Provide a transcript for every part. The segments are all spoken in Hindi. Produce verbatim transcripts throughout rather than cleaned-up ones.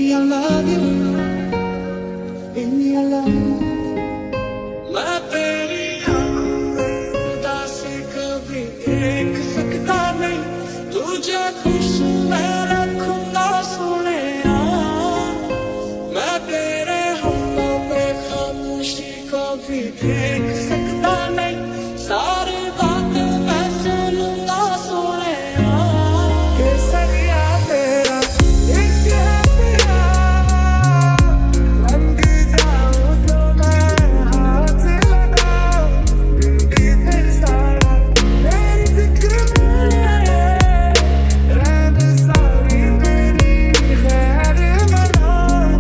Baby, I love you. Baby, I love you. मैं तेरी उदासी कभी देख सकता नहीं, तुझे खुश मैं रखूंगा सोने। मैं तेरे होठों पे खामोशी कभी देख सकता नहीं, सारी बातें मैं सुनूंगा सोने। केसरिया तेरा इश्क है तेरा, रंग जाऊं तो मैं हाथ लगाऊं, जिंदगी फिर सारा मेरी फिक्र में रहन सारी तेरी खैर मनाऊं।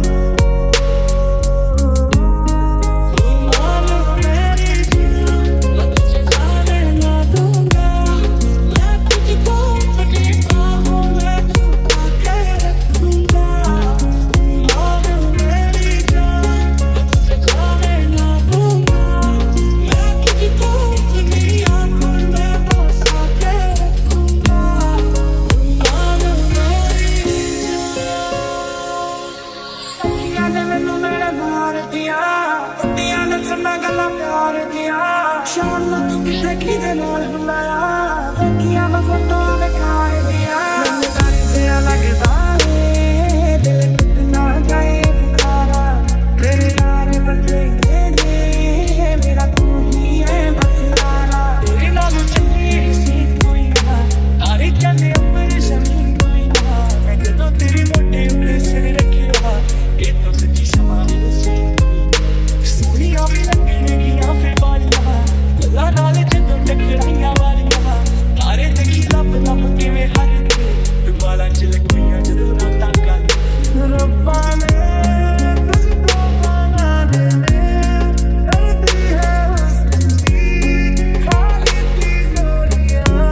तू मान मेरी जान, मैं तुझे जाने ना दूंगा, मैं तुझको अपनी बाहों में छुपा के रखूंगा। तू मान मेरी जान, मैं तुझे जाने ना दूंगा, मैं तुझको अपनी आँखों में बसा के रखूंगा। तू मान मेरी जान। सखियां ने मैनू मेरे मार दिया, कुत्तियां ने चन्ना गला प्यार दिया, शाम ਨੂੰ ਤੂੰ ਕਿੱਥੇ ਕਿਹਦੇ ਨਾਲ ਬੁਲਾਇਆ, ਵੇਖੀਆਂ ਮੈਂ ਫੋਟੋ ਵਿਖਾਰ ਦਿਆ। ਮੈਨੂੰ ਤਾਂ ਜਿਹਾ ਲੱਗਦਾ ਏ ਦਿਲ ਟੁੱਟ ਨਾ ਜਾਏ ਪੁਕਾਰਾ, ਤੇਰੇ ਯਾਰ ਬੰਦੇ ਨੇ ਮੇਰਾ ਤੂੰ ਹੀ ਹੈ ਬਸ ਯਾਰਾ। ਤੇਰੇ ਨਾਲ ਚੰਗੀ ਸੀ ਕੋਈ ਨਾ, ਤਾਰੇ ਚੰਨੇ ਉੱਪਰ ਜ਼ਮੀਨ ਕੋਈ ਨਾ, ਮੈਂ ਜਦੋਂ ਤੇਰੇ ਮੋਢੇ ਉੱਤੇ ਸਿਰ ਰੱਖਿਆ, ਇਹ ਤਾਂ ਸੱਚੀ ਸਮਾਂ ਸੀ। ਸੋਹਣੀਆਂ ਵੀ ਲੱਗਣਗੀਆਂ ਫਿਰ ਵਾਲੀਆਂ, ਗੱਲਾਂ ਨਾਲ ਜਦੋਂ ਟੱਕਰੀਆਂ ਵਾਲੀਆਂ, ਤਾਰੇ ਦੇਖੀ ਲੱਭ ਲੱਭ ਕਿਵੇਂ ਹੱਸਦੇ, ਵਾਲਾਂ ਚ ਲੱਗੀਆਂ ਜਦੋਂ ਰਾਤਾਂ ਕਾਲੀਆਂ। ਰੱਬਾ ਨੇ ਤੁਝਕੋ ਬਣਾने में करती है हुस्न की खाली की जोड़ियां,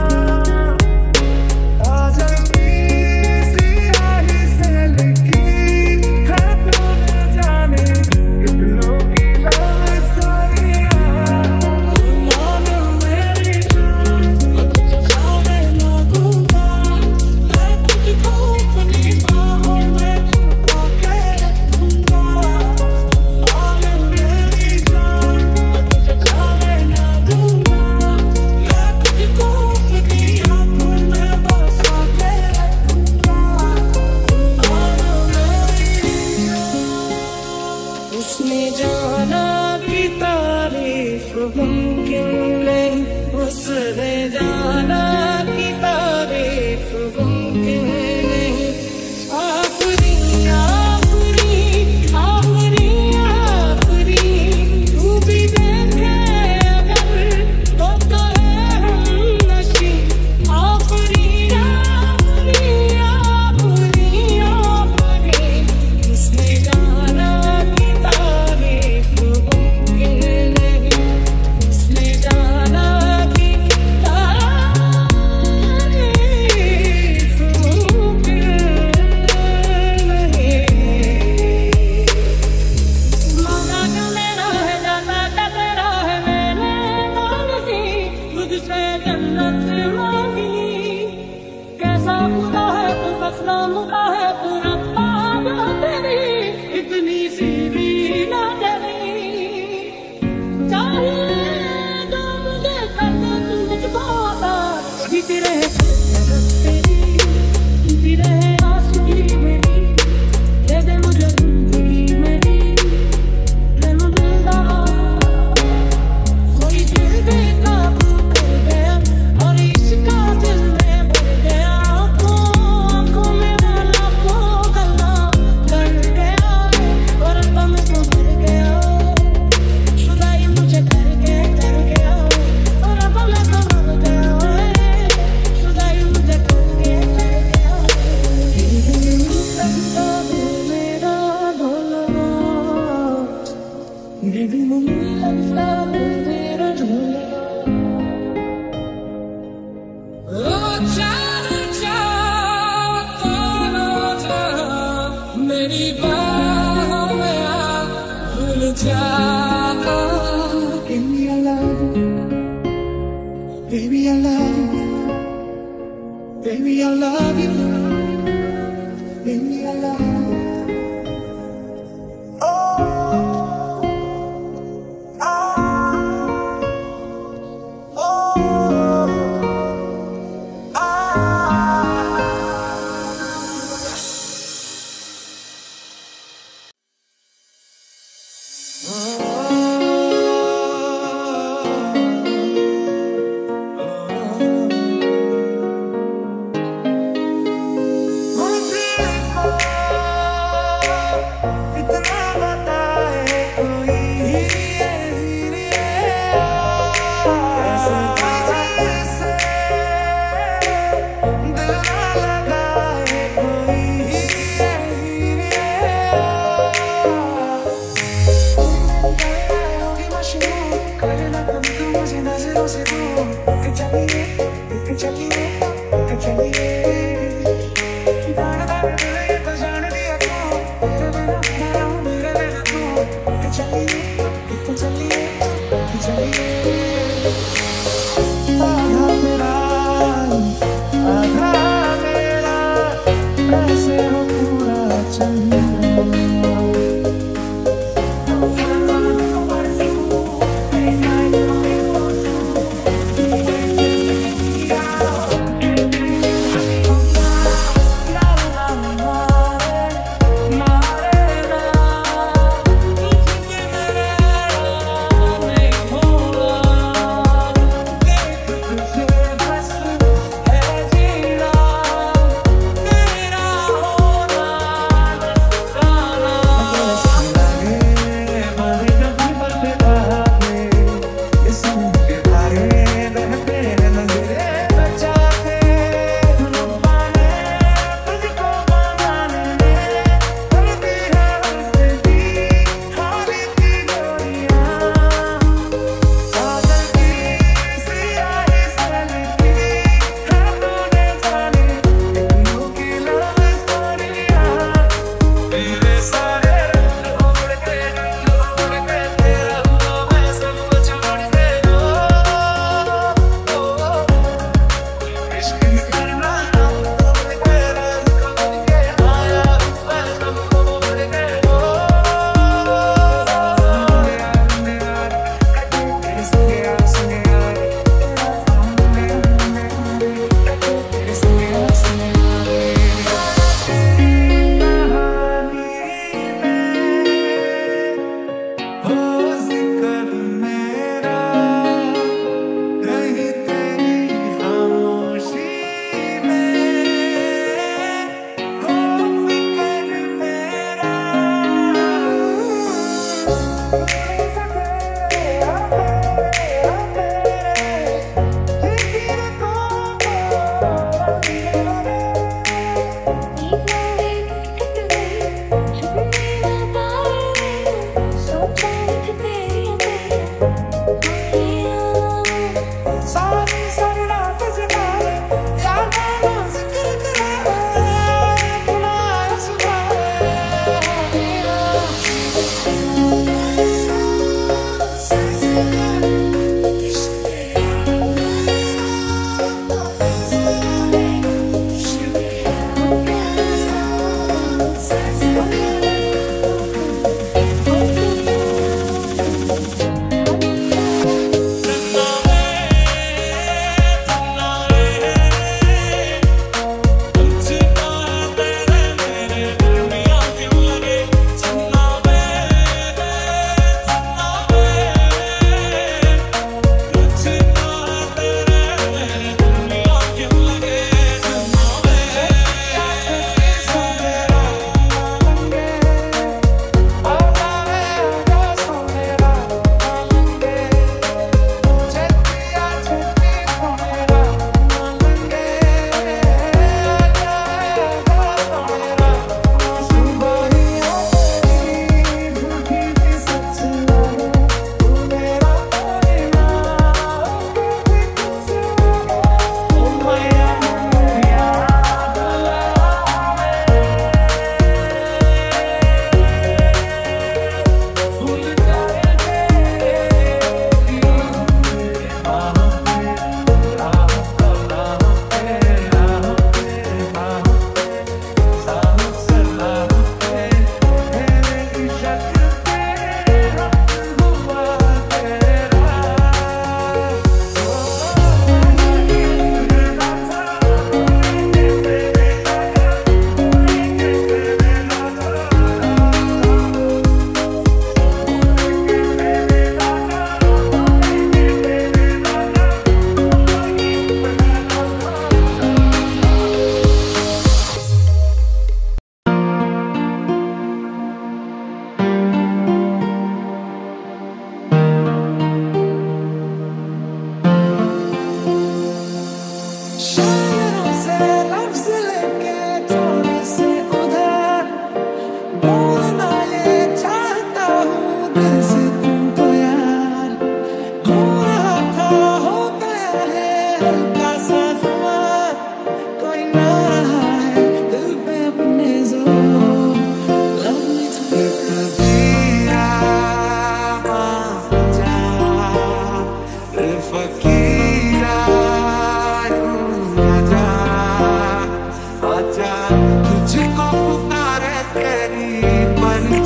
आ जाएंगी सियाही से लिखी है तूने जाने कितनों की लव स्टोरियां। तू मान मेरी जान, मैं तुझे जाने ना दूंगा, मैं तुझको अपनी बाहों में छुपा के रखूंगा। तू मान मेरी जान, मैं तुझे जाने ना दूंगा, मैं तुझको अपनी आँखों में बसा के रखूंगा। तू मान मेरी जान। उसने जाना कि तारीफ मुमकिन नहीं, उसने जाना कि तारीफ मुमकिन नहीं। आखिरी आखिरी आखिरी आखिरी तू भी देखे अगर तो कहे हम नशी। आखिरी आखिरी आखिरी आखिरी उसने जाना कि तारीफ मुमकिन नहीं, उसने जाना कि तारीफ मुमकिन नहीं। मांगा जो मेरा है जाना टकरा है मैंने नाम सी, मुझसे जन्नत मांगी। कैसा खुदा है तू, बस नाम का है तू, रब्बा जो तेरी इतनी सी भी ना डरी। चाहिए जो मुझे कर दे तू मुझको आता, जीती रहे जन्नत तेरी, जीती रहे आशिकी मेरी, दे दे मुझे जिंदगी मेरी, प्रेम मिलता कोई दिल बेकाबू कर गया, और इसका दिल में भर गया। आँखों आँखों में वाला को गला कर गया, और दम को भर गया, खुदाई मुझे कर के कर गया, और अब मैं तो मर गया, खुदाई मुझे कर के कर गया। लगता है मेरा ढोलना, बेबी मुझे लगता है मेरा ढोलना। ओ चार चार तारा जहाँ मेरी बाहों में आ भूल जा। Baby, I love you. Baby, I love you. Baby, I love you. Baby, I love you.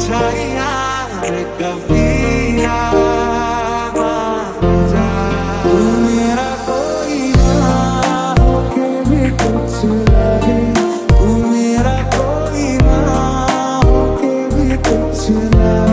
परछाइयां कभी याद आ जाए। तू मेरा कोई ना होके भी कुछ लगे, तू मेरा कोई ना होके भी कुछ लगे।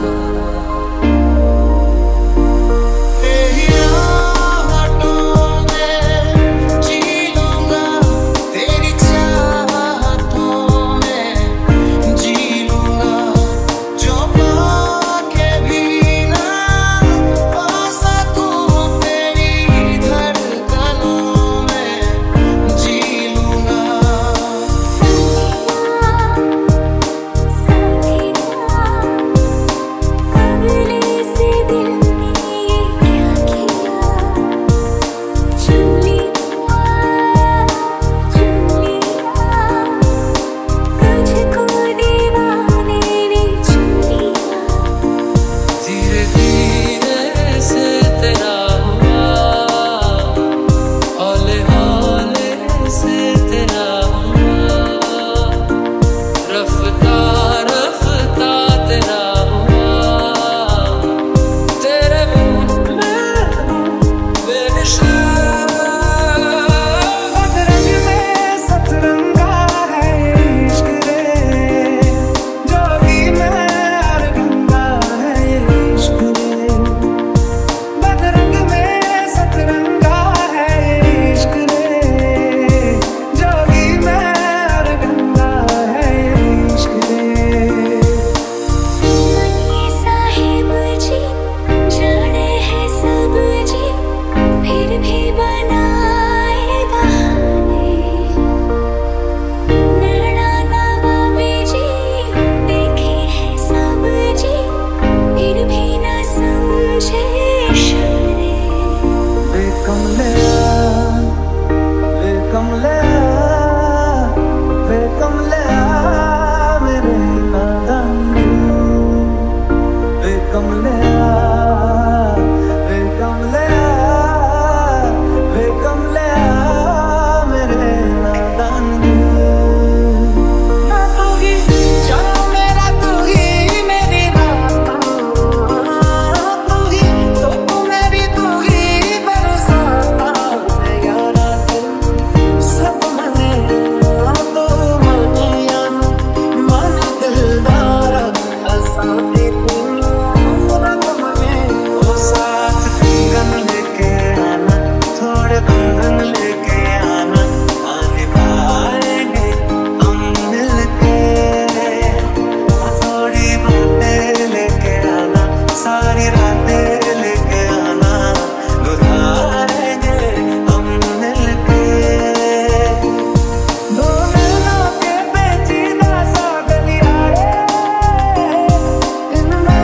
In the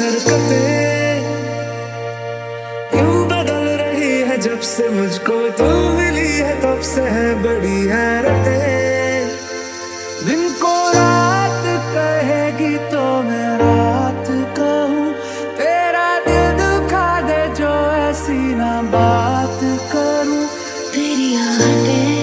हरकतें क्यों बदल रही है जब से मुझको तू मिली है, तब से है बड़ी हैरतें। दिन को रात कहेगी तो मैं रात कहूँ, तेरा दिल दुखा दे जो ऐसी ना बात करूँ। तेरी आदतें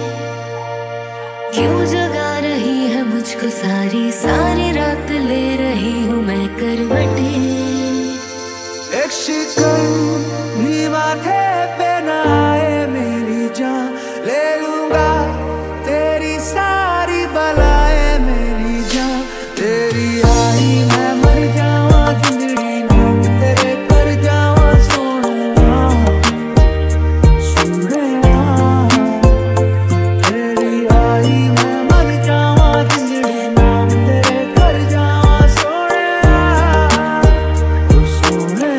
क्यों जगा रही है मुझको, सारी सारी रात ले रही हूँ मैं करवटें। एक शिकन भी माथे पे ना आए मेरी जान, ले लूंगा तेरी सारी बलाएं मेरी जान। तेरी आई मैं मर जावा, जिंदगी नाम तेरे कर जावा सोना सोना। तेरी आई मैं मर जावा, जिंदगी नाम तेरे कर जावा सोना सोना।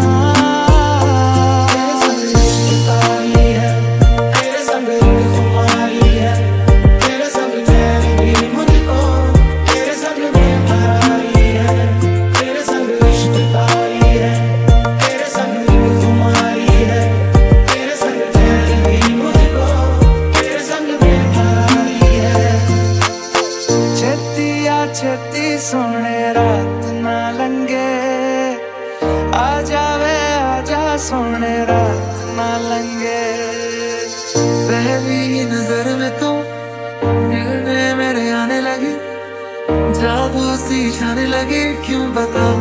तेरे संग इश्क खुमारी है, तेरे संग चैन भी मुझको, तेरे संग बेकरारी है। तेरे संग इश्क तारी है, तेरे संग इश्क खुमारी है, तेरे संग चैन भी मुझको, तेरे संग बेकरारी है। छेती आ छेती सोने रात ना लंगे, आ जावे आजा सोने रात ना लंगे। पहली नजर में तो दिल में मेरे आने लगी, जादू सी छाने लगी, क्यों बताऊं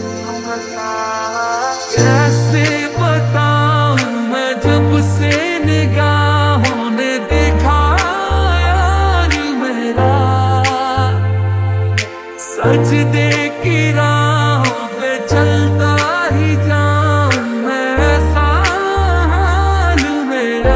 कैसे बताऊं मैं, जब से निगाहों ने देखा यार मेरा, सजदे की राहों पे चलता ही जाऊं मैं, ऐसा हाल मेरा।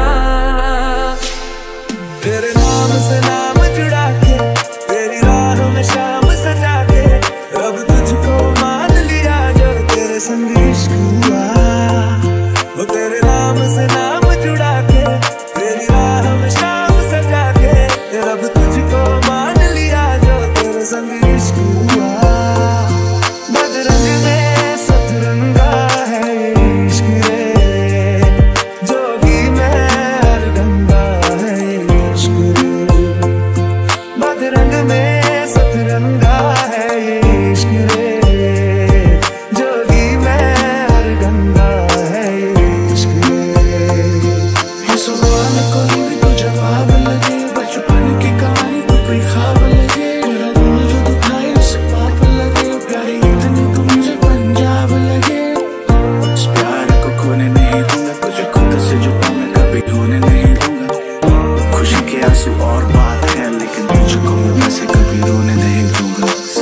तेरे नाम से नाम जुड़ा के, तेरी राह में शाम सजा के, अब तुझको मान लिया जो तेरे संग इश्क हुआ। वो तेरे नाम से नाम जुड़ा के, तेरी राह में शाम सजा के, अब तुझको मान लिया जो तेरे संग इश्क हुआ। बदरंग में सतरंगा है ये इश्क रे, जोगी में हर गंगा है ये इश्क रे। बदरंग में सतरंगा है ये इश्क रे, जोगी में हर गंगा है ये इश्क रे। ये सवाल कोई भी तो जवाब लगे, बचपन की कहानी तो कोई ख्वाब लगे, मेरा दिल जो दुखाए उसे पाप लगे, प्यारी इतनी तो मुझे पंजाब लगे। इस प्यार को खोने नहीं दूंगा, तुझे खुद से जुदा मैं कभी होने नहीं दूंगा। खुशी के आंसू और बात है, लेकिन तुझको मैं वैसे कभी रोने नहीं दूंगा।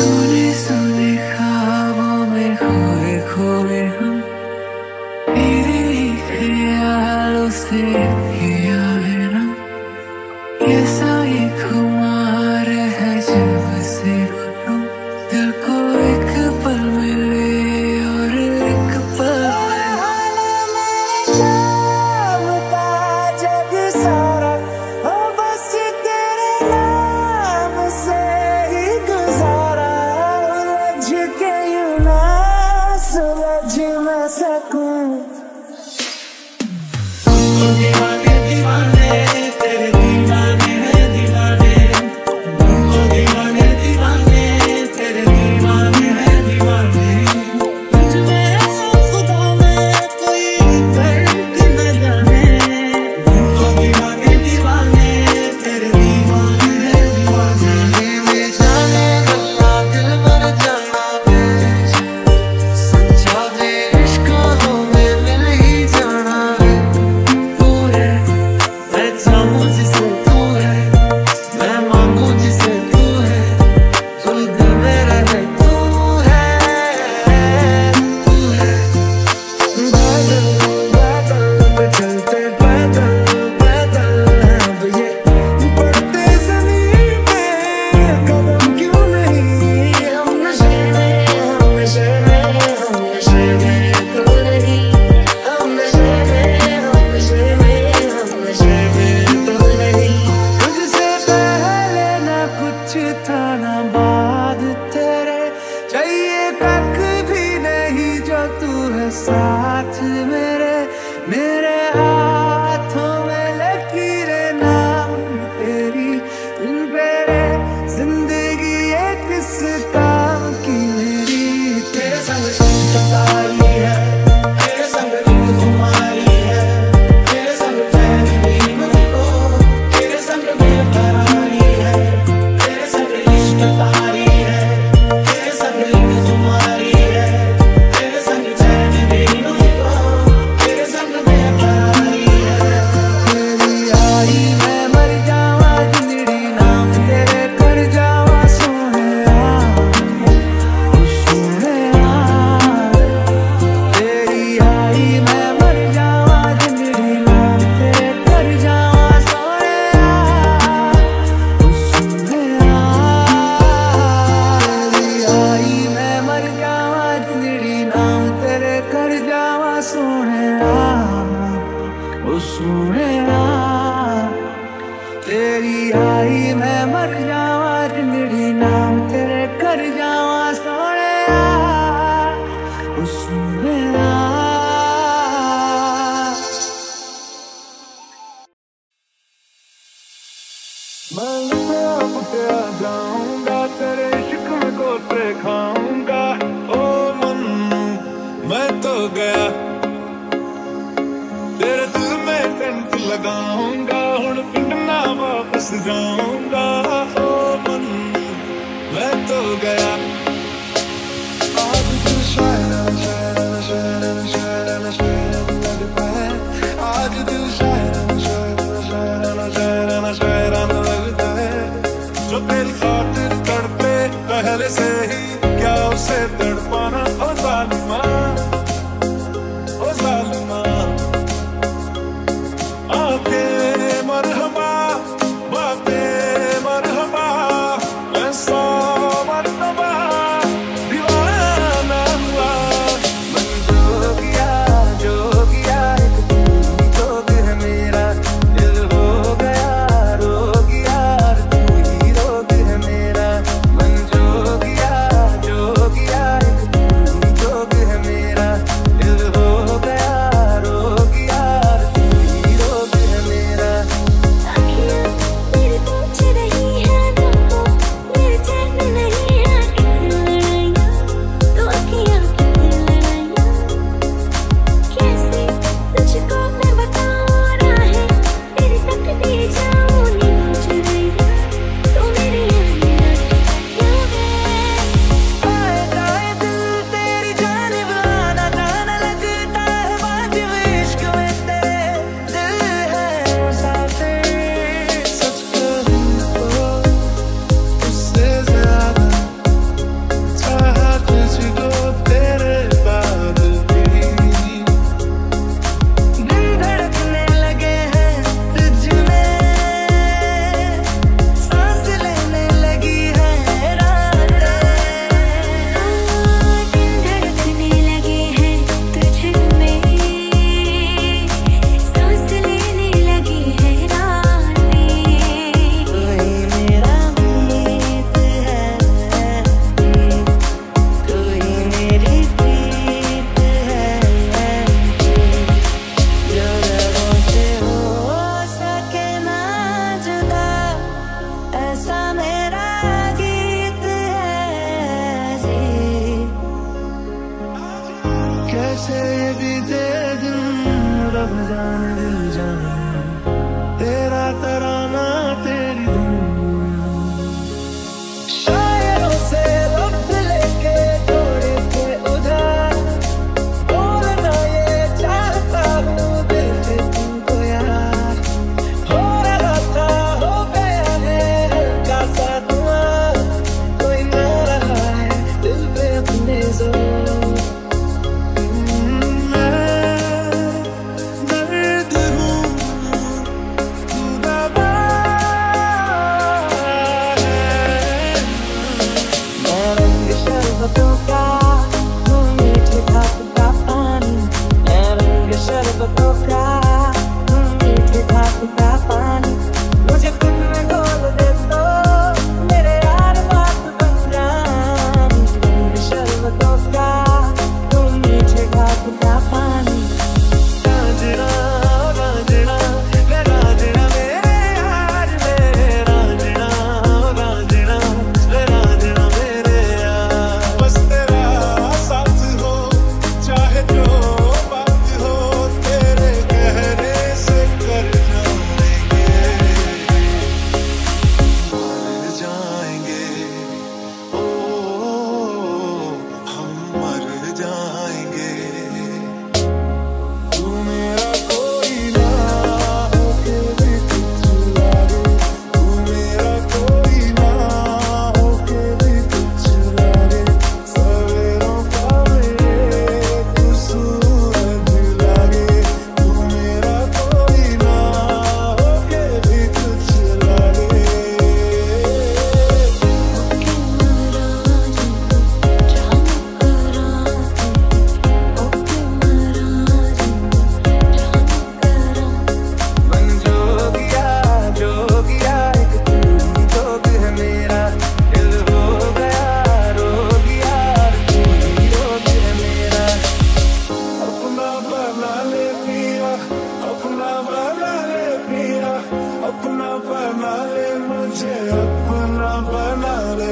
मर जावा जिंदड़ी नाम तेरे कर जावा सोने उसमें मैं अब क्या जाऊंगा तेरे इश्क में गोते खाऊंगा ओ मन मैं तो गया तेरे दिल में टेंट लगाऊंगा हुण पिंड ना वापस जाऊंगा ओ मन मैं तो गया आज दिल शायराना शायराना शायराना शायराना शायराना लगता है आज दिल शायराना शायराना शायराना शायराना शायराना लगता है जो तेरी खातिर तड़पे पहले से ही क्या उसे तड़पाना ओ जालिमा ओ जालिमा आके मरहबा बाते मरहबा मैं सौ मरतबा दीवाना हुआ मन जो किया जो किया एक तू ही जोग है मेरा दिल हो गया रोग यार तू ही रोग है मेरा मन जो किया जो किया एक तू ही जोग है मेरा दिल हो गया रोग यार तू ही रोग है मेरा अखियाँ मेरी पूछ रही है तुमको मेरे चैन नहीं है कितनी लड़ाइयाँ तो अखियाँ कितनी लड़ाइयाँ कैसे तुझको मैं बताऊँ राहें तेरी तकदीर जाऊँ नींद चुराइयाँ तो मेरे यहाँ आए जाए दिल तेरी जानिब आना जाना लगता है वाजिब इश्क में तेरे दिल है मुसाफिर सच कहूँ तो उससे ज्यादा चाहा तुझको तेरे बाद भी दिल धड़कने लगे हैं तुझ में सांस लेने लगी है रातें दिल धड़कने लगे हैं तुझ में सांस लेने लगी है रातें कोई मेरा मीत है कोई मेरी प्रीत है जो रगों से हो सके ना जुदा ऐसा मेरा गीत है जी कैसे ये बीते दिन रब जाने दिल जाने तेरा तराना तेरी धुन शायरों से लफ्ज लेके थोड़े से उधार बोलना ये चाहता हूँ दिल से तुमको यार हो रहा था हो गया है हल्का सा धुआं कोई ना रहा है दिल पे अपने जोर मैं दर्द हूँ तू दवा है मैं रंग शरबतों का तू मीठे खाप का पानी मैं रंग शरबतों का तू मीठे खाप का पानी मुझे खुद में घोल दे तो मेरे यार बात बन जानी रंग शरबतों का तू मीठे खाप का पानी रांझना रांझना वे रांझना मेरे यार वे रांझना रांझना वे रांझना मेरे यार बस तेरा साथ हो चाहे जो बात हो तेरे कहने से कर जाऊं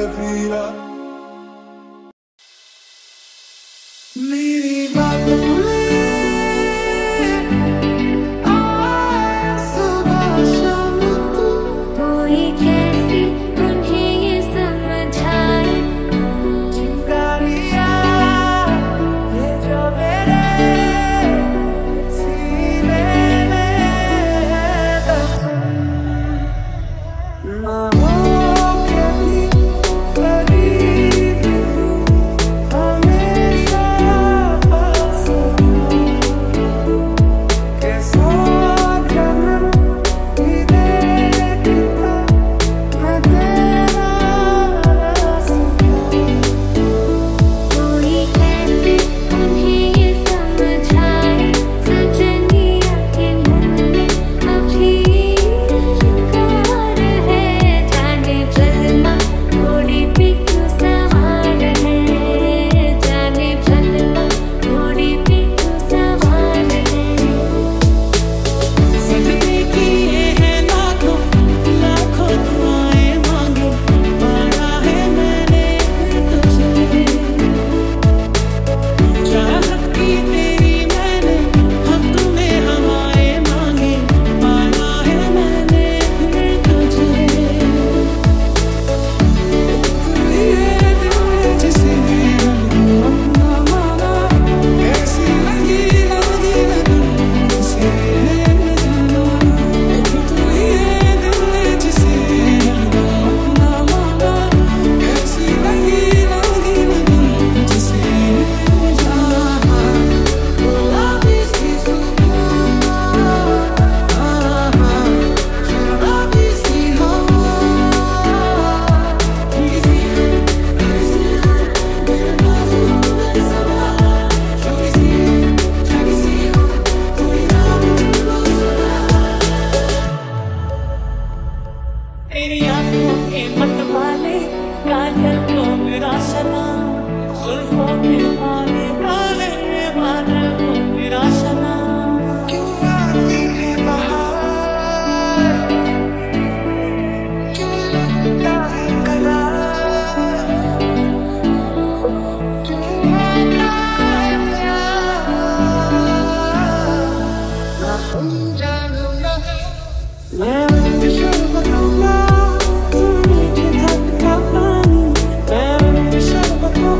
फिरा। मेरी बातों में आया सुबह शाम तू, कोई कैसे उन्हें ये समझाए, चिंगारियां ये जो मेरे सीने में दफन ना हो के भी करीब तू हमेशा पास था, के साथ जन्म भी देखता मैं तेरा रास्ता। कोई कैसे उन्हें ये समझाए, सजनिया के मन में अभी शिकार है, जाने जलमा घोड़ी पे क्यों सवार है, जाने जलमा घोड़ी पे क्यों सवार है। सजने की ये है लाखों लाखों दुआएं मांगे, पाया है मैंने तुझे। चाहत की तेरी मैंने हक में हवाएं मांगे, पाया है मैंने तुझे। ये दिल जिसे अपना माना, कैसी लगी लगी मैं तुझसे न जाना। तू ये दिल जिसे अपना माना, कैसी लगी लगी मैं तुझसे न जाना। गुलाबी सी सुबह, शराबी सी हवा, तेरी आंखों के मतवाले काजल को मेरा सलाम, जुल्फों के काले काले बादल को मेरा सलाम। क्यों आती है बहार, क्यों लगता है करार, क्यों आता है प्यार, ना तुम जानो ना मैं विश्व बताऊंगा, तू मीठे धक का पानी, मैं विश्व बताऊंगा।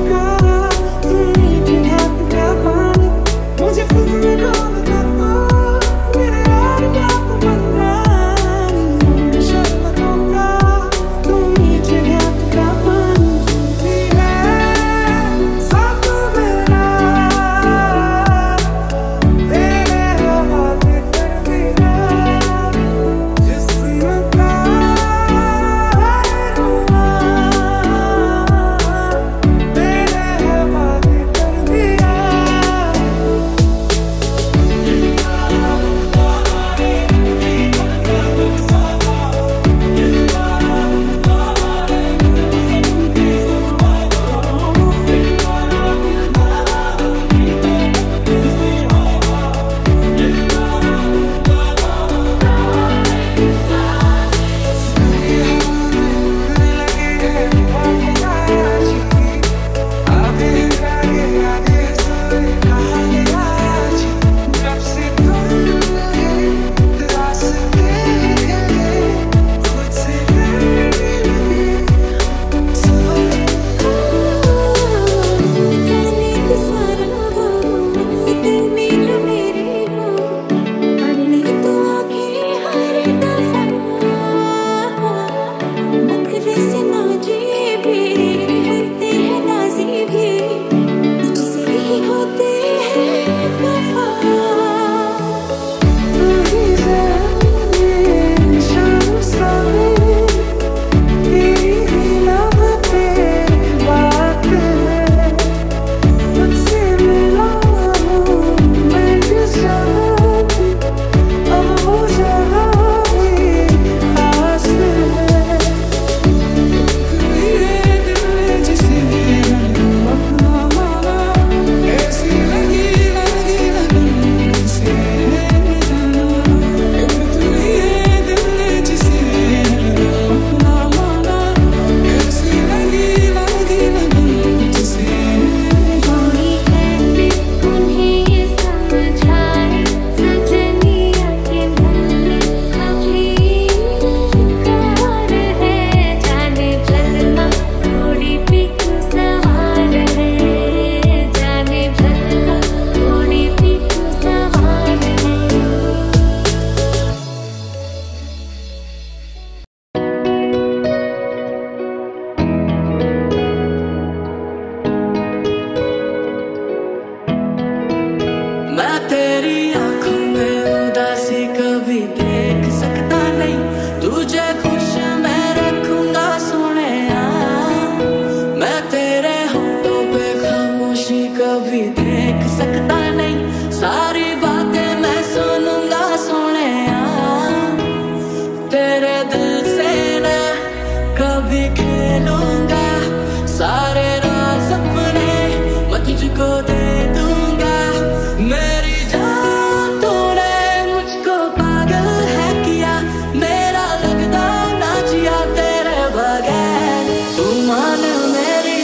भी खेलूंगा, सारे राज अपने मैं तुझको दे दूंगा। मेरी जान तूने मुझको पागल है किया, मेरा लगता ना जिया तेरे बगैर। तू मान मेरी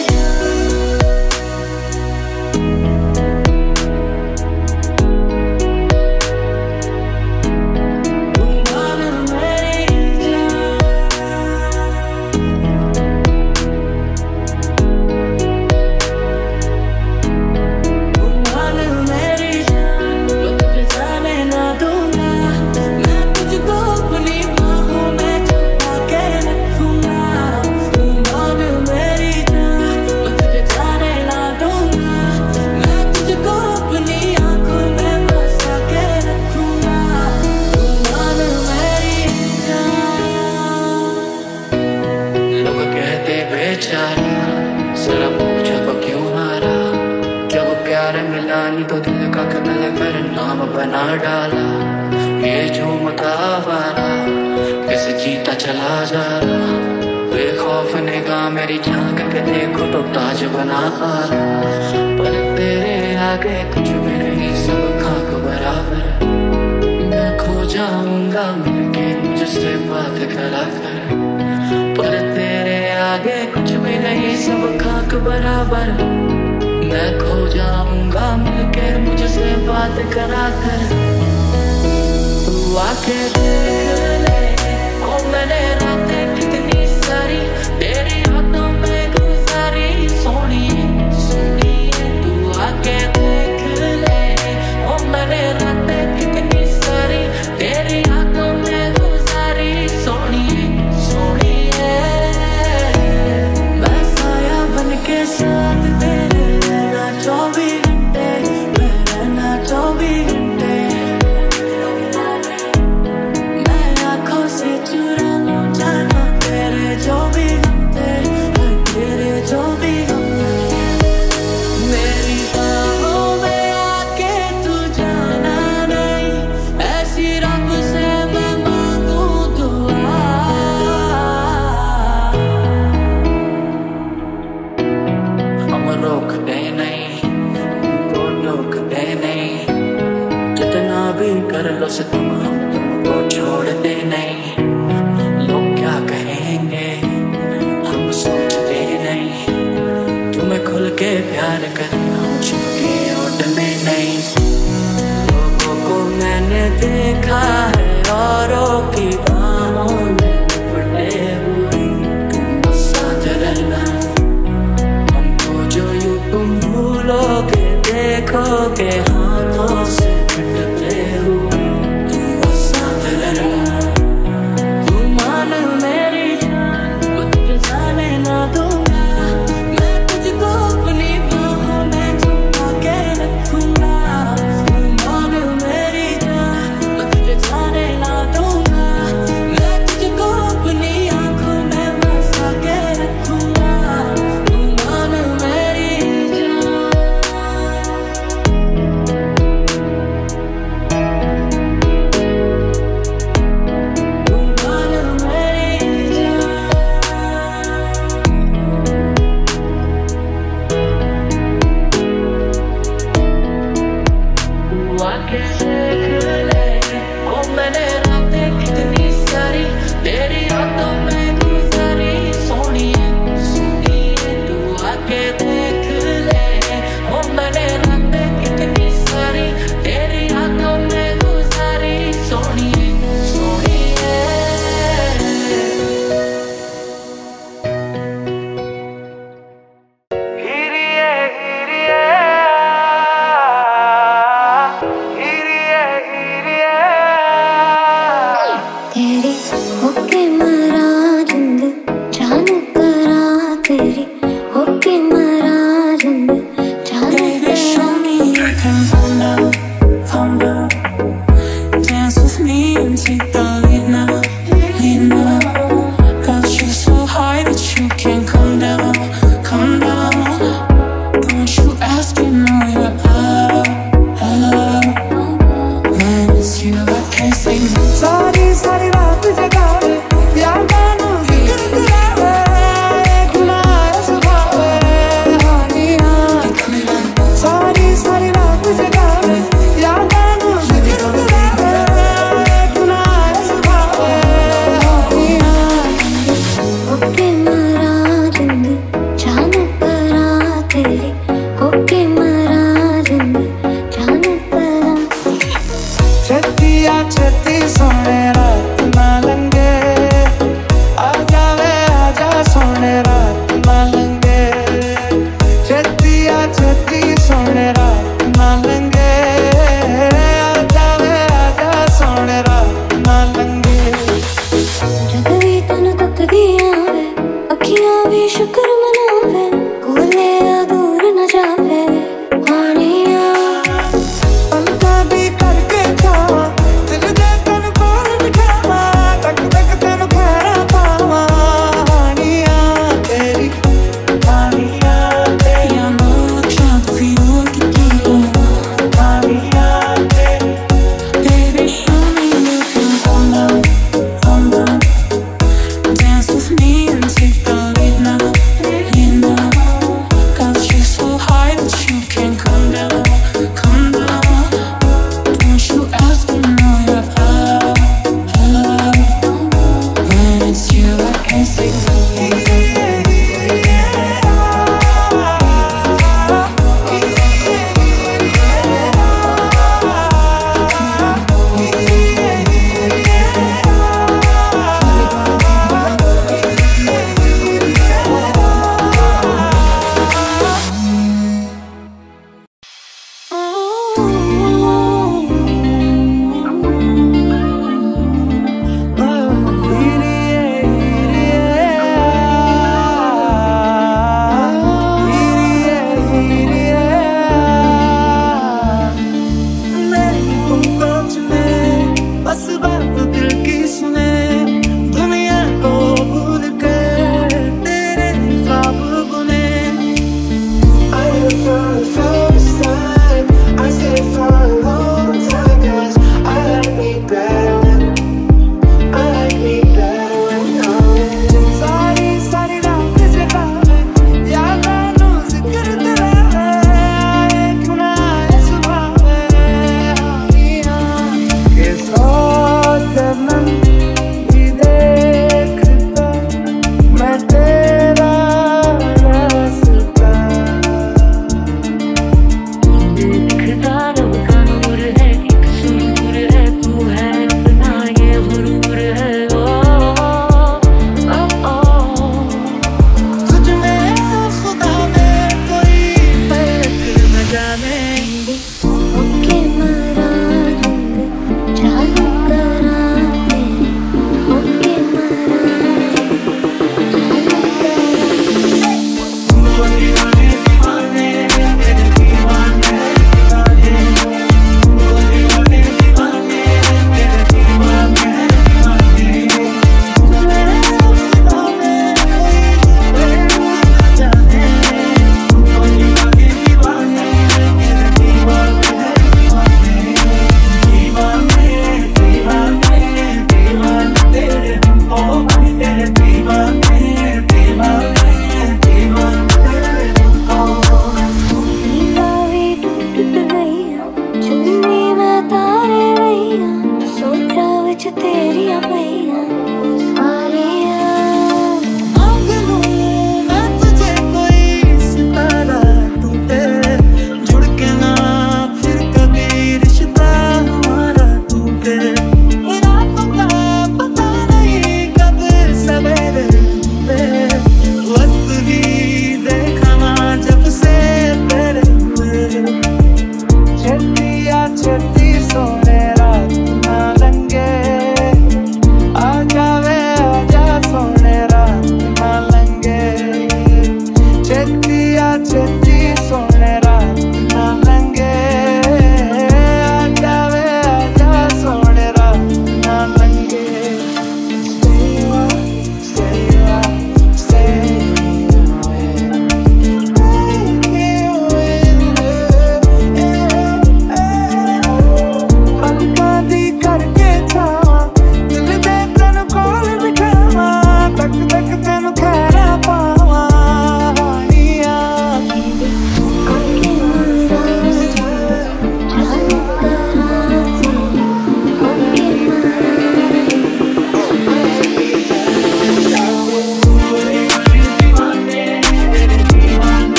जरा पूछो तो क्यों हारा, जब प्यार मिला नहीं तो दिल का कत्ल कर नाम बना डाला। ये झूमता आवारा कैसे जीता चला जा रहा, बेखौफ निगाह मेरी झांक के देखो तो ताज बना आ रहा। पर तेरे आगे कुछ भी नहीं, सब खाक बराबर। मैं खो जाऊंगा मिलके मुझसे बात करा कर, पर तेरे आगे कुछ भी नहीं, सब खाक बराबर। मैं खो जाऊंगा मिलके मुझसे बात करा कर। तू आके देख ले ओ मैंने रातें कितनी सारी तेरी हाथों में गुजारी, सोनी सोनी। तू आके देख ले ओ मैंने रातें कितनी सारी तेरी हाथों में गुजारी, सोनी सोनी। के साथ तेरे रहना चौबीस घंटे, मैं रहना चौबीस घंटे। मैं आँखों से चुरा लूं जाना तेरे चौबीस घंटे, तेरे चौबीस घंटे। मेरी बाहों में आके तू जाना नहीं, ऐसी रब से मैं मांगू दुआ। रोकते नहीं को टोकते नहीं, जितना भी कर लो से तुम हम तुमको छोड़ते नहीं। लोग क्या कहेंगे हम सोचते नहीं, तुम्हें खुल के प्यार करें हम छुपके उठने नहीं। लोगों को मैंने देखा है औरों की बाहों में लिपटे हुए, तुम साथ रहना तुम भूलोगे देखोगे हाथों से कटते हुए, तुम साथ रहना। तू मान मेरी जान मैं तुझे जाने ना दूंगा, मैं तुझको अपनी बाहों में छुपा के रखूंगा। तू मान मेरी जान मैं तुझे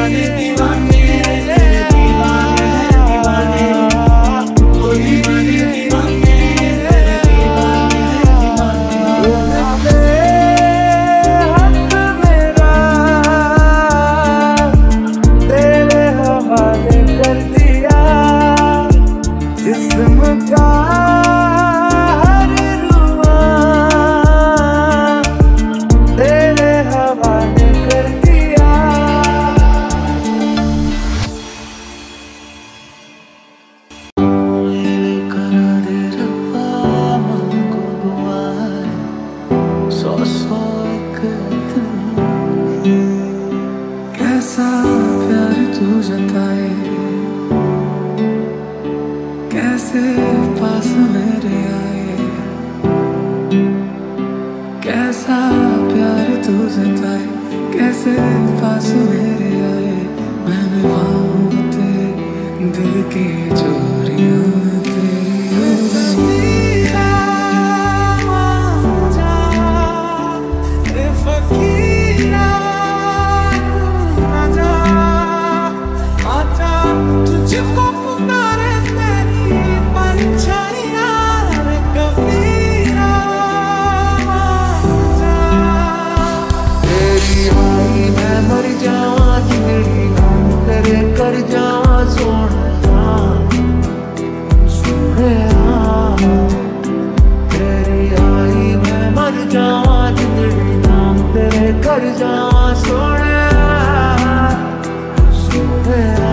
दीवाने दीवाने तेरे दीवाने दीवाने ओ दीवाने दीवाने तेरे दीवाने दीवाने हक मेरा तेरे हवाले कर दिया जिस्म का हर रुआ तेरे हवाले कर दिया। करा दे रब्बा मन को दुआएं सौ सौ एक दिन कैसा प्यार तू जताए कैसे पास मेरे आए कैसा प्यार तू जताए कैसे पास मेरे आए मैंने बांधे दिल की चोरियां तुझको पुकारे तेरी परछाइयां रे कबीरा तेरी आई मैं मर जावां जिंदड़ी नाम तेरे कर जावां सोहणा सोहणा तेरी आई मैं मर जावां जिंदड़ी नाम तेरे कर जावां सोहणा सोहणा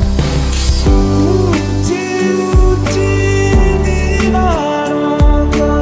ऊंची ऊंची दीवारों को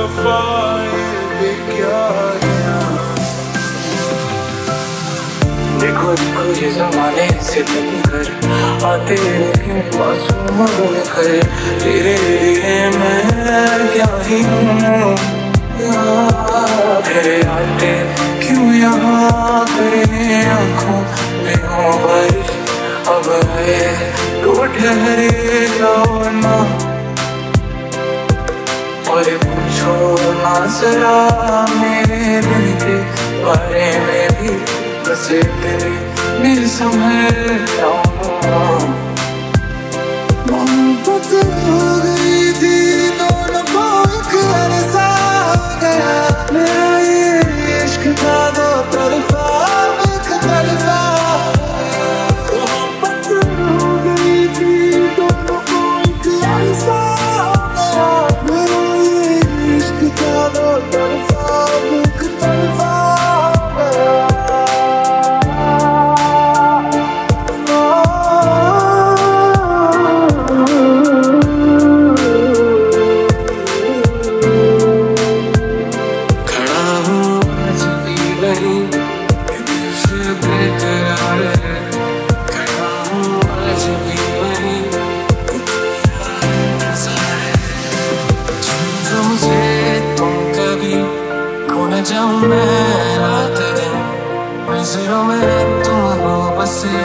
वफा ये भी क्या है। देखो देखो ये जमाने से कर आते हैं मासूम बनकर, तेरे लिए मैं क्या ही हूँ। तेरे आते क्यों यहाँ तेरे आँखों में हो बारिश, अब है तो ठहरे जाओ ना। और पूछो ना जरा मेरे दिल के बारे में भी, बस तेरे मेरे संभल जाऊँ। मोहब्बत हो गई थी दोनों को एक अरसा हो गया, मेरा ये इश्क था दो तरफा एक तरफा। मोहब्बत हो गई थी दोनों को एक अरसा हो गया, मेरा ये इश्क था दो तरफा एक तरफा। जाऊं मैं रात दिन नजरों में तुम हो बसे,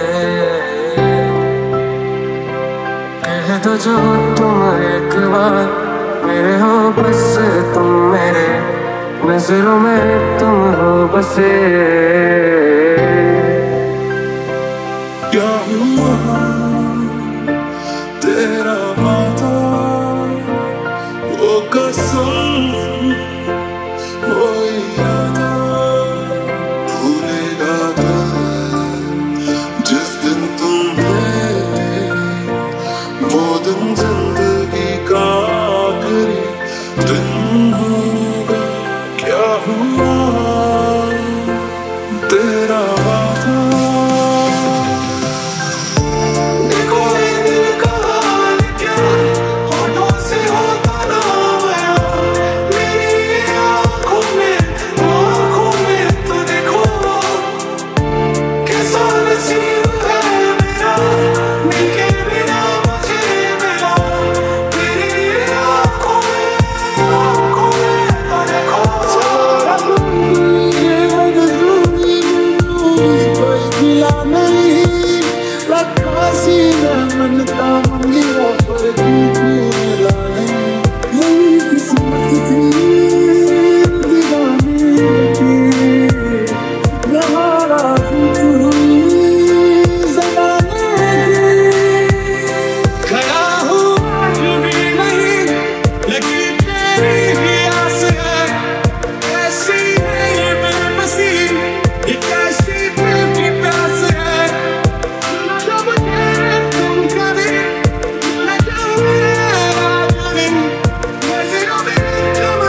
कह दो जो तुम एक बार मेरे हो बस तुम मेरे नजरों में तुम हो बसे। क्या हुआ तेरा वादा वो कसम जिंदगी का आखिरी दिन होगा। क्या हुआ तेरा वादा, देखो ये दिल का हाल क्या होठों से होता ना आया, मेरी आँखों में आँखों में तो देखो कैसा नसीब है मेरा, मिलके बिना मनता मंगी पर यही किस्मत थी दीवाने की, नहारा हुई ज़माने की। खड़ा हूँ आज भी नहीं लगी तेरी ही आस है, ऐसी है ये बेबसी ये कैसी प्यारी प्यास है। जब I'm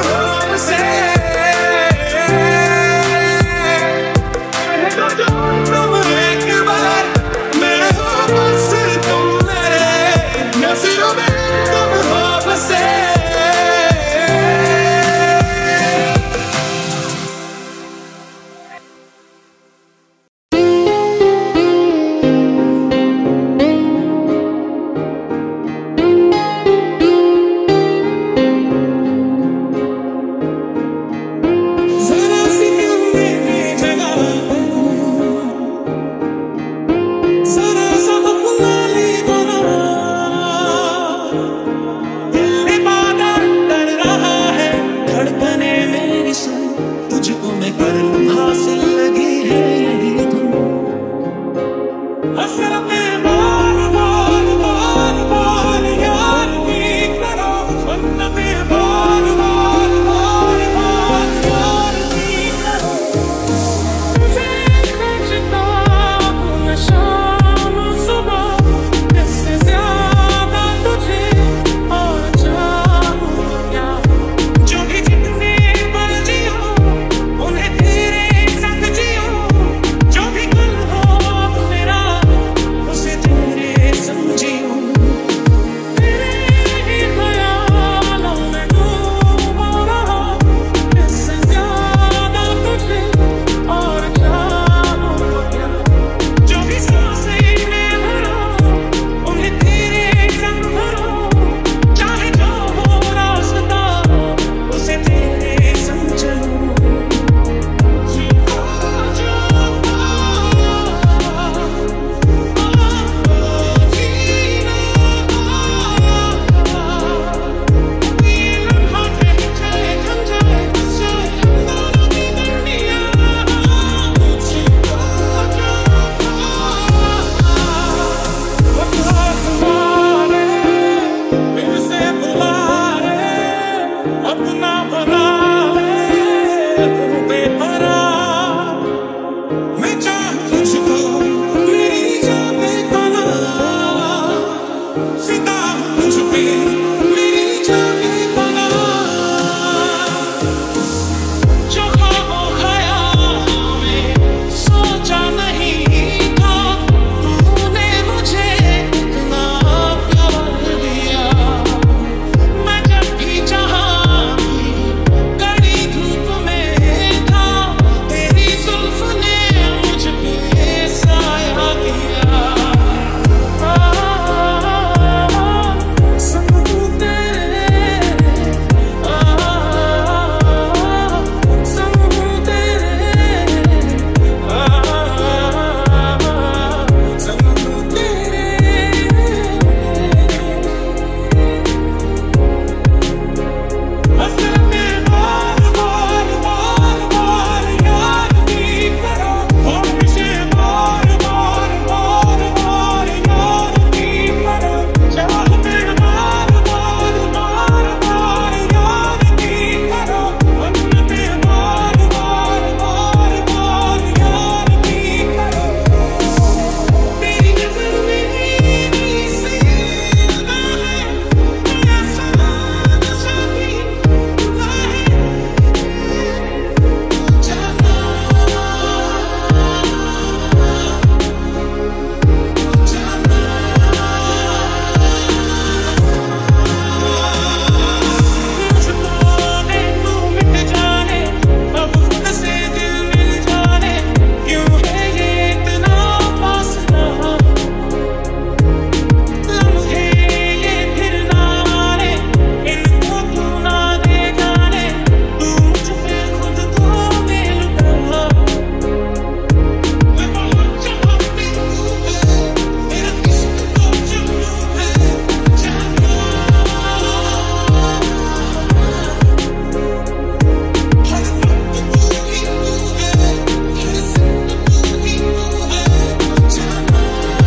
अपना बना ले तू बेकरार। मैं चाहूं तुझको मेरी जान बना, फिदा हूं तुझ पे मेरी जान बना। जो ख्वाबों ख्यालों में सोचा नहीं था, तूने मुझे इतना प्यार दिया। मैं जब भी चाहा कड़ी धूप में था, तेरी जुल्फ ने मुझ पे साया किया। संग हूँ तेरे, संग हूँ तेरे, संग हूँ तेरे। असल में बार बार बार बार याद भी करो, और मुझे बार बार बार बार याद भी करो। चाह में बार बार बार बार याद भी करो, मन में बार बार बार बार याद भी करो। तेरी नजर मेरी से लगा है, ऐसा नशा भी हुआ है। जाना मुझको ले तू मिट जाने, अब खुद से दिल मिल जाने। क्यों है ये इतना फासला, लम्हे ये फिर ना आने, इनको तू ना दे जाने। तू मुझ पे खुद को दे लुटा। मैं बहुत चाहती हूँ, मेरा इश्क तो जुनून है। जाना हर वक्त तू ही तू है, हर सिमत तू ही तू है। जाना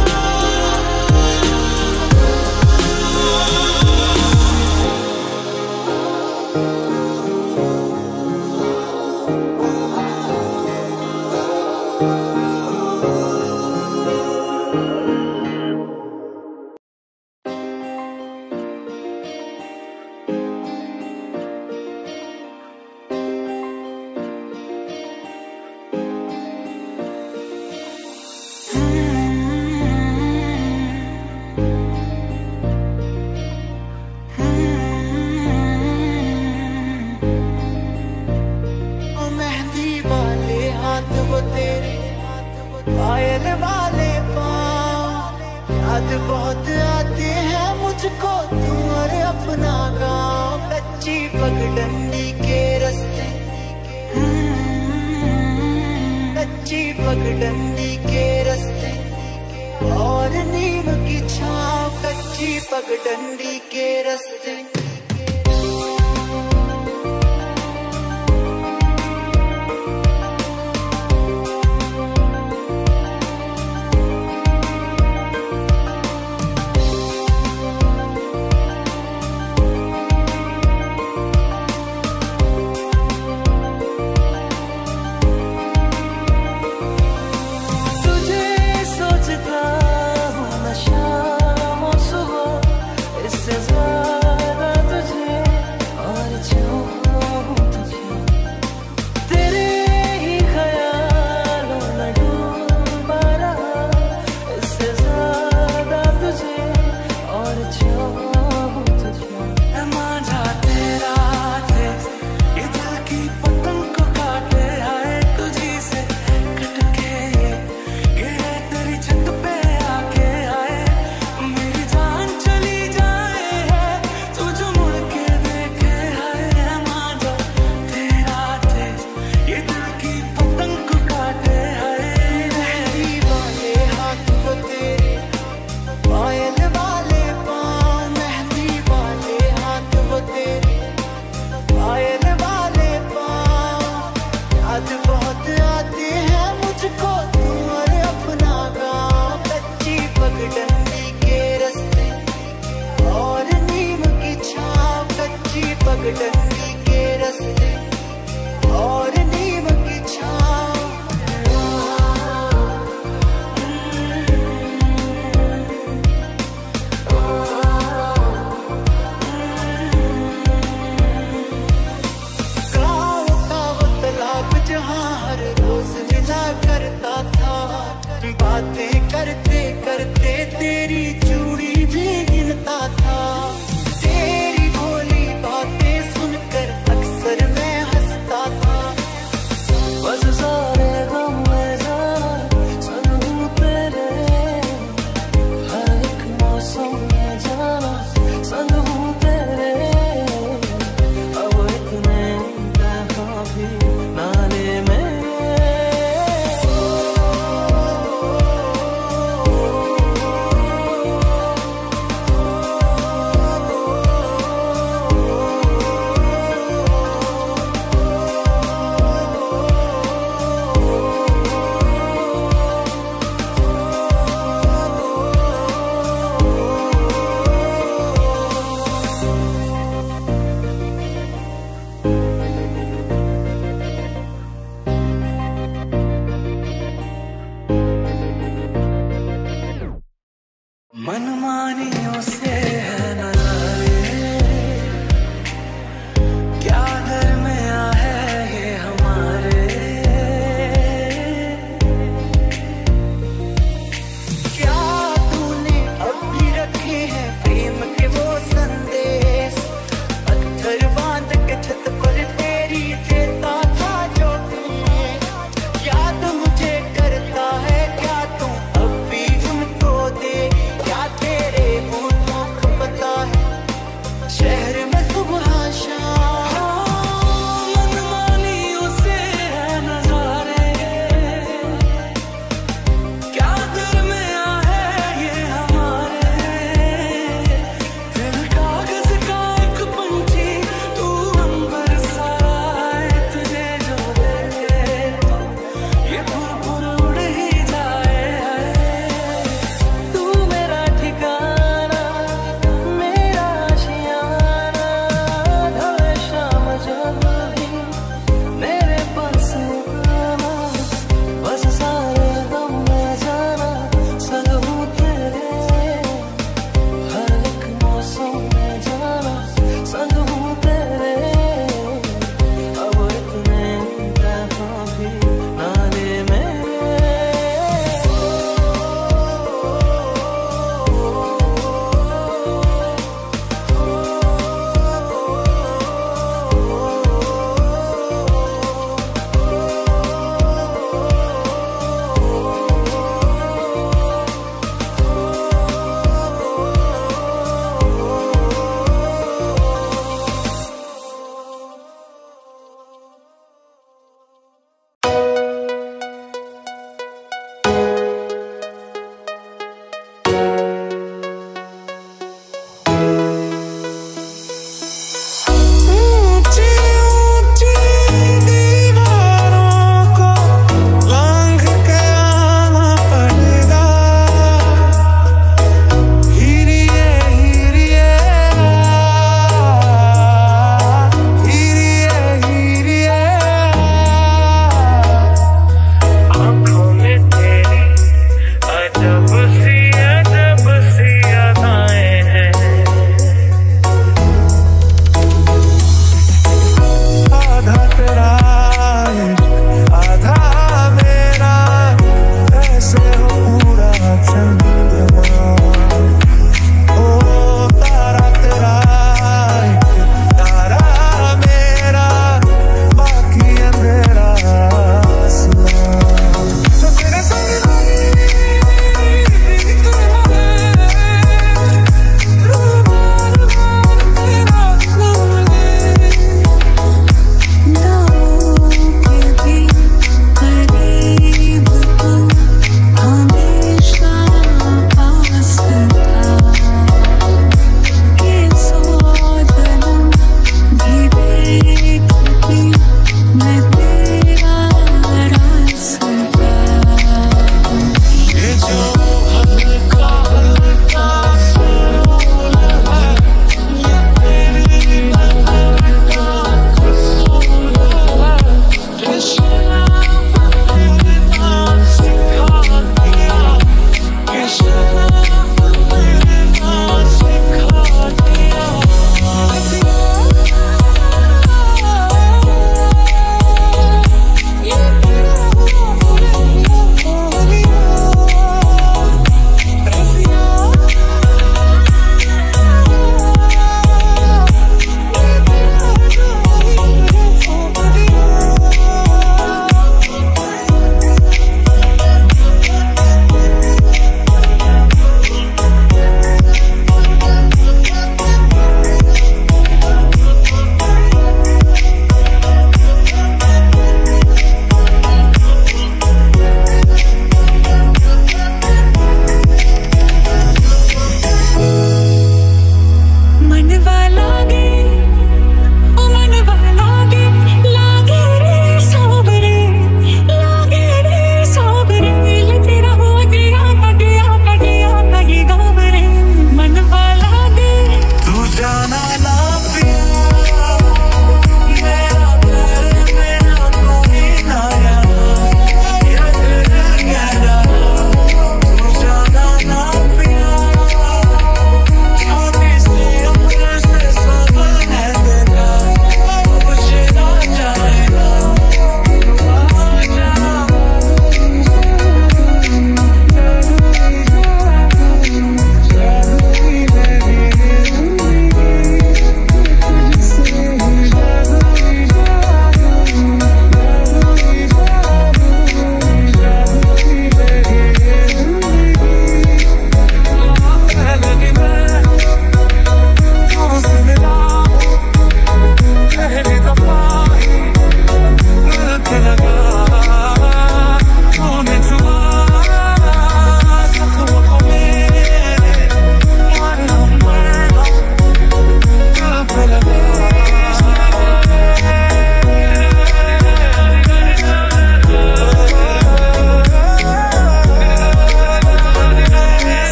ओ मेहंदी वाले हाथ वो तेरे, पायल वाले पाँव, याद बहुत आते हैं मुझको तू और अपना गाँव। कच्ची पगडंडी के रास्ते, कच्ची पगडंडी के रास्ते, और नीम की छाँव। कच्ची पगडंडी के रास्ते। तुझे सोचता हूँ मैं शाम और सुबह, इससे ज़्यादा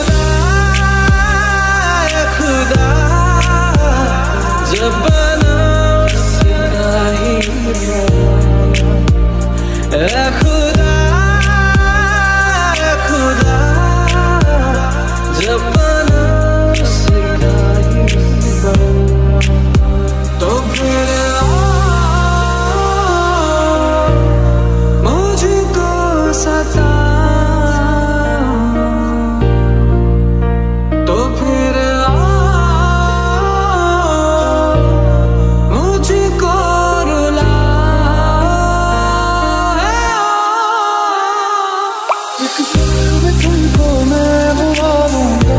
खुदा खुदा जब बना उसका ही ए खुदा खुदा जब बना उसका ही तो फिर मुझको सता तो फिर मुझको रुला एक पल में तुमको मैं बुला दूंगा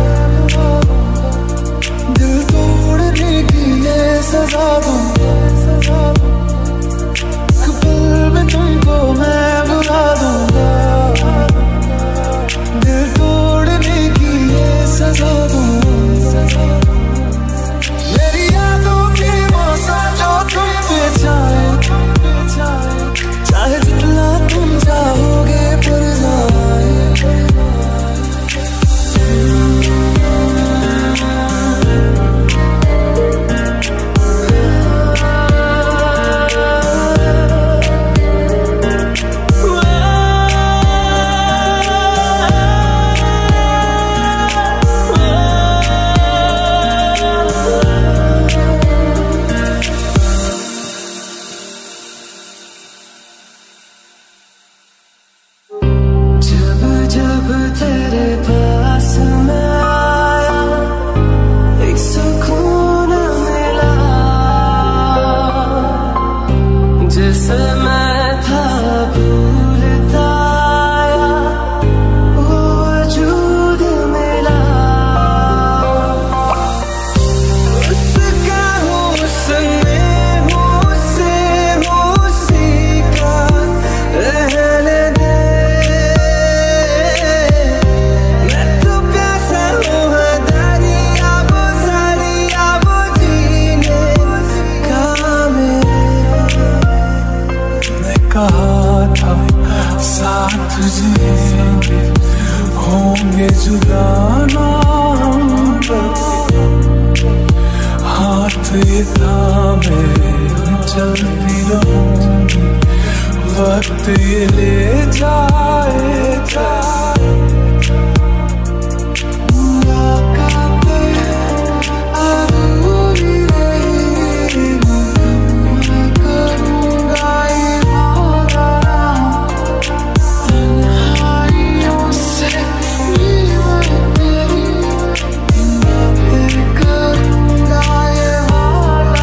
दिल तोड़ने की ये सजा दूंगा एक पल में तुमको मैं बुला दूंगा दिल तोड़ने की ये सजा दूंगा मेरी यादों की मौसा जो तुम पे चाहे चाहे जितना तुम चाहोगे पर जाए जब जब तेरे पास मैं आया एक सुकून मिला जैसे मैं था भूलता आया वो वजूद मिला उसका हुस्न हुस्से हुस्सी का रहने दे मैं तो प्यासा हूँ दरिया वो दरिया वो जीने का मैं कहा था साथ जिएंगे होंगे जुदा ना हम कभी हाथ ये थामे चलती रहूंगी वक्त ये ले जाएगा मुलाकातें अधूरी रही मैं करूँगा इबादत तन्हाइयों से नीवत तेरी बातें करूँगा इबादत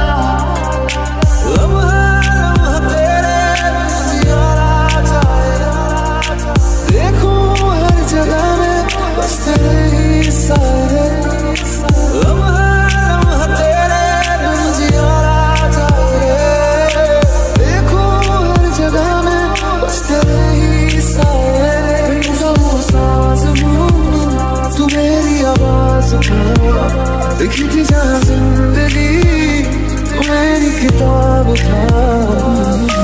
लम्हा लम्हा तेरे जिया जाए देखूं हर जगह में बस तेरे ही सारे लम्हा लम्हा तेरे जिया जाए देखूं हर जगह में बस तेरे ही सारे वो सांस लूं तू मेरी आवाज का लिखी थी जहाँ जिंदगी तू मेरी किताब था